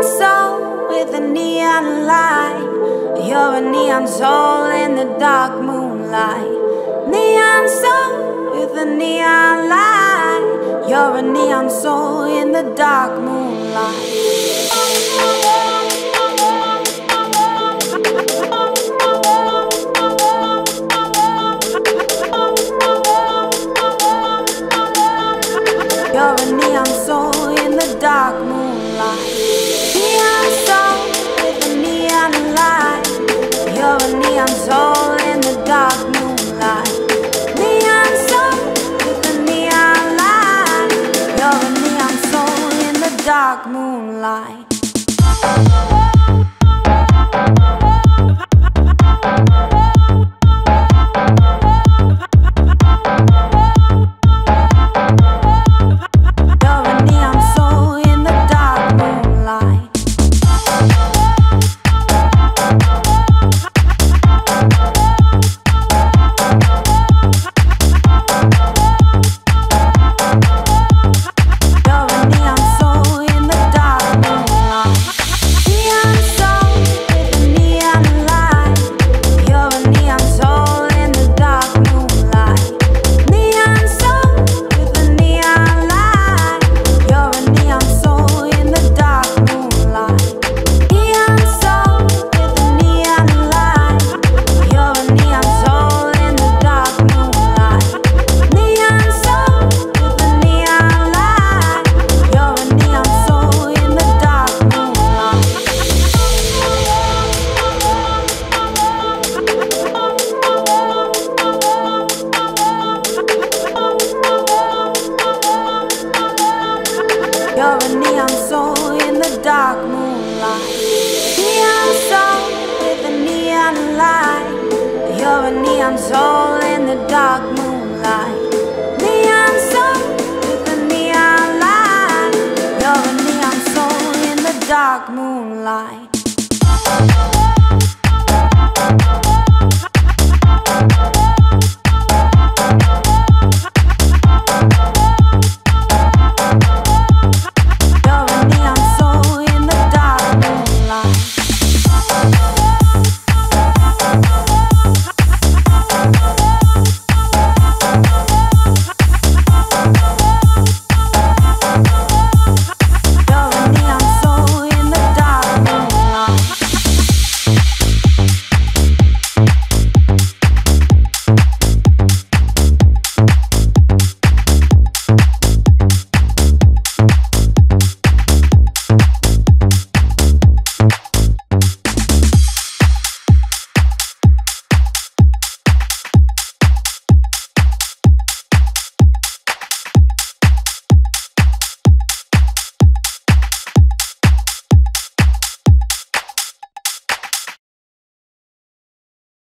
neon soul with a neon light. You're a neon soul in the dark moonlight. Neon soul with a neon light. You're a neon soul in the dark moonlight. You're a neon soul in the dark moonlight. Neon soul with a neon light. You're a neon soul in the dark moonlight. Neon soul with a neon light. You're a neon soul in the dark moonlight. You're a neon soul in the dark moonlight. Neon soul with a neon light. You're a neon soul in the dark moonlight. Neon soul with a neon light. You're a neon soul in the dark moonlight.